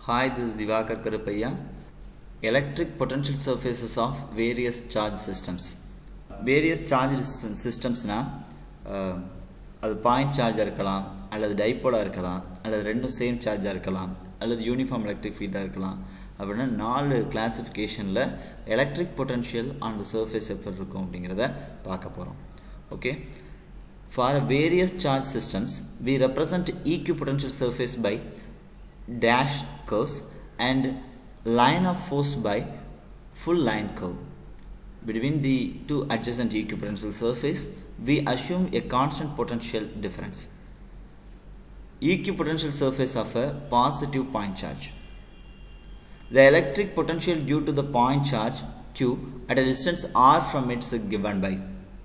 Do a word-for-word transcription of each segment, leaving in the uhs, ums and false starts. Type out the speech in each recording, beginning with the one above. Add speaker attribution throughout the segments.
Speaker 1: Hi, this is Divakar Karupaiya. Electric potential surfaces of various charge systems. Various charge systems na uh, அது point சார்ஜாக இருக்கலாம், அல்லது டைப்போலாக இருக்கலாம், அல்லது ரெண்டும் சேம் சார்ஜாக இருக்கலாம், அல்லது யூனிஃபார்ம் எலக்ட்ரிக் ஃபீல்டாக இருக்கலாம். அப்படின்னா நாலு கிளாஸிஃபிகேஷனில் electric potential on the surface எப்படி இருக்கும் அப்படிங்கிறத பார்க்க போகிறோம். Okay, for various charge systems we represent equipotential surface by dash curves and line of force by full line curve. Between the two adjacent equipotential surface, we assume a constant potential difference. Equipotential surface of a positive point charge. The electric potential due to the point charge Q at a distance r from it is given by.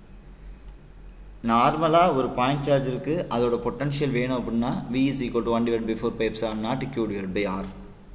Speaker 1: நார்மலாக ஒரு point charge இருக்குது, அதோட potential வேணும் அப்படின்னா V is equal to one divided by four pi epsilon naught Q divided by R.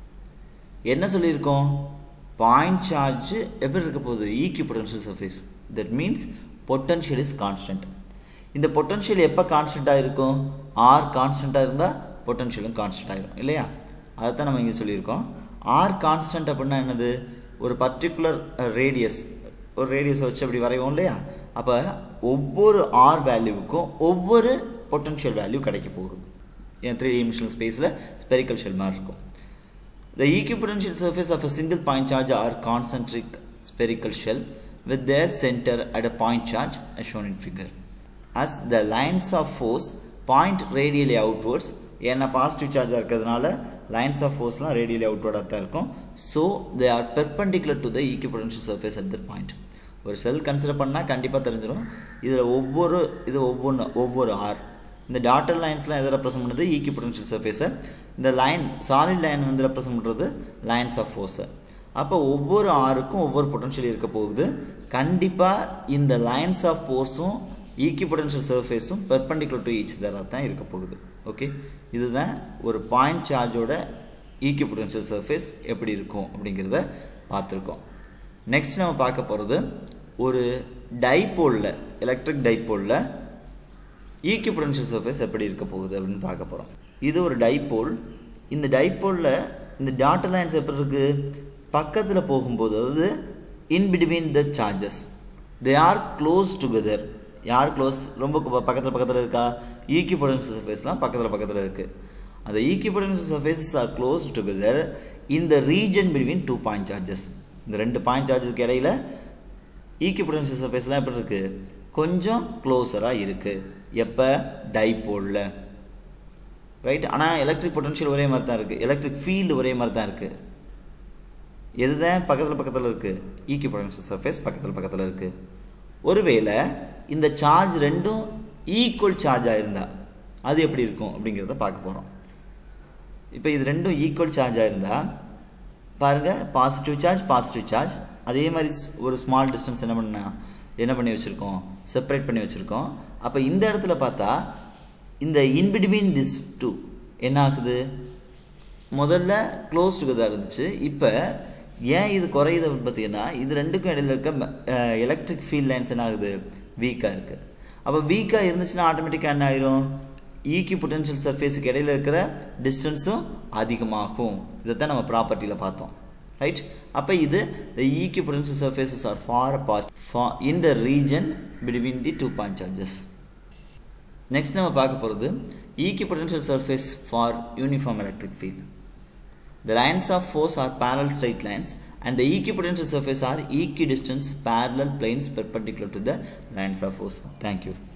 Speaker 1: என்ன சொல்லியிருக்கோம்? Point charge எப்படி இருக்க போகுது? Equipotential surface. That means potential is constant. இந்த பொட்டன்ஷியல் எப்போ கான்ஸ்டண்ட்டாக இருக்கும்? ஆர் கான்ஸ்டண்ட்டாக இருந்தால் பொட்டன்ஷியலும் கான்ஸ்டன்ட் ஆகிடும் இல்லையா? அதை தான் நம்ம இங்கே சொல்லியிருக்கோம். ஆர் கான்ஸ்டன்ட் அப்படின்னா என்னது? ஒரு பர்டிகுலர் ரேடியஸ், ஒரு ரேடியஸை வச்சு அப்படி வரைவோம் இல்லையா? அப்போ ஒவ்வொரு ஆர் வேல்யூவுக்கும் ஒவ்வொரு பொட்டன்ஷியல் வேல்யூ கிடைக்க போகுது. ஏன் த்ரீ டிமென்ஷனல் ஸ்பேஸில் ஸ்பெரிக்கல் ஷெல் மாதிரி இருக்கும். The equipotential surface of a single point charge are concentric spherical shell with their center at a point charge as shown in figure. As the lines of force point radially outwards, ஏன்னா positive சார்ஜாக இருக்கிறதுனால lines of forceலாம் radially outward-ஆக தான் இருக்கும். So they are perpendicular to the equipotential surface at that point. ஒரு செல் consider பண்ணால் கண்டிப்பாக தெரிஞ்சிடும். இதில் ஒவ்வொரு இது ஒவ்வொன்று ஒவ்வொரு ஆர், இந்த டாட்டர் லைன்ஸ்லாம் எதை ரெப்ரசன்ட் பண்ணுறது? ஈக்விபொட்டன்ஷியல் சர்ஃபேஸை. இந்த லைன் சாலிட் லைன் வந்து ரெப்ரசன்ட் பண்ணுறது லைன்ஸ் ஆஃப் ஃபோர்ஸை. அப்போ ஒவ்வொரு ஆருக்கும் ஒவ்வொரு பொட்டன்ஷியல் இருக்க போகுது. கண்டிப்பாக இந்த லைன்ஸ் ஆஃப் ஃபோர்ஸும் ஈக்விபொட்டன்ஷியல் சர்ஃபேஸும் பெர்பெண்டிகுலர் டு ஈச் அதராக தான் இருக்க போகுது. ஓகே, இதுதான் ஒரு பாயிண்ட் சார்ஜோட ஈக்விபொட்டன்ஷியல் சர்ஃபேஸ் எப்படி இருக்கும் அப்படிங்கிறத பார்த்துருக்கோம். நெக்ஸ்ட் நம்ம பார்க்க போகிறது ஒரு டைபோலில், எலக்ட்ரிக் டைபோலில் ஈக்விபொட்டன்ஷியல் சர்ஃபேஸ் எப்படி இருக்க போகுது அப்படின்னு பார்க்க போகிறோம். இது ஒரு டைபோல். இந்த டைபோலில் இந்த டாட்டர் லைன்ஸ் எப்படி இருக்குது? பக்கத்தில் போகும்போது, அதாவது in between the charges, they are close together. யார் க்ளோஸ்? ரொம்ப பக்கத்தில் பக்கத்தில் இருக்கா? ஈக்விபொட்டன்ஷியல் சர்ஃபேஸ்லாம் பக்கத்தில் பக்கத்தில் இருக்குது. அந்த equipotential surfaces are close together in the region between two point charges. இந்த ரெண்டு பாயிண்ட் சார்ஜஸ்க்கு இடையில ஈக்விபொட்டன்ஷியல் சர்ஃபேஸ்லாம் எப்படி இருக்குது? கொஞ்சம் க்ளோஸராக இருக்குது. எப்போ? டைபோலில், ரைட். ஆனால் எலக்ட்ரிக் பொட்டன்ஷியல் ஒரே மாதிரி தான் இருக்குது, எலக்ட்ரிக் ஃபீல்டு ஒரே மாதிரி தான் இருக்குது. எது தான் பக்கத்தில் பக்கத்தில் இருக்குது? ஈக்விபொட்டன்ஷியல் சர்ஃபேஸ் பக்கத்தில் பக்கத்தில் இருக்குது. ஒருவேளை இந்த சார்ஜ் ரெண்டும் ஈக்குவல் சார்ஜாக இருந்தால் அது எப்படி இருக்கும் அப்படிங்கிறத பார்க்க போகிறோம். இப்போ இது ரெண்டும் ஈக்குவல் சார்ஜாக இருந்தால் பாருங்கள், பாசிட்டிவ் சார்ஜ் பாசிட்டிவ் சார்ஜ், அதே மாதிரி ஒரு ஸ்மால் டிஸ்டன்ஸ் என்ன பண்ண என்ன பண்ணி வச்சுருக்கோம்? செப்பரேட் பண்ணி வச்சுருக்கோம். அப்போ இந்த இடத்துல பார்த்தா இந்த இன்பிட்வீன் திஸ் டூ என்ன ஆகுது? முதல்ல க்ளோஸ் டுகெதர் இருந்துச்சு. இப்போ ஏன் இது குறையுது அப்படின்னு பார்த்தீங்கன்னா, இது ரெண்டுக்கும் இடையில இருக்க எலக்ட்ரிக் ஃபீல்ட் லைன்ஸ் என்ன ஆகுது? வீக்காக இருக்குது. அப்போ வீக்காக இருந்துச்சுன்னா ஆட்டோமேட்டிக்காக என்ன ஆயிரும்? ஈக்விபொட்டன்ஷியல் சர்ஃபேஸுக்கு இடையில இருக்கிற டிஸ்டன்ஸும் அதிகமாகும். இதைத்தான் நம்ம ப்ராப்பர்ட்டியில் பார்த்தோம், ரைட். அப்போ இது the equipotential surfaces are far apart far in the region between the two point charges. Next நம்ம பார்க்க போகிறது equipotential surface for uniform electric field. The lines of force are parallel straight lines and the equipotential surface are equidistant parallel planes perpendicular to the lines of force. Thank you.